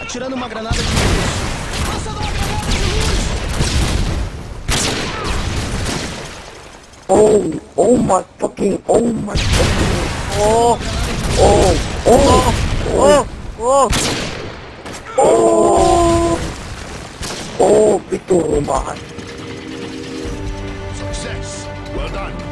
atirando uma granada de luz. Lançando uma granada de luz! Oh my fucking, oh. Oh, Pitu rumahan. Success. Well done.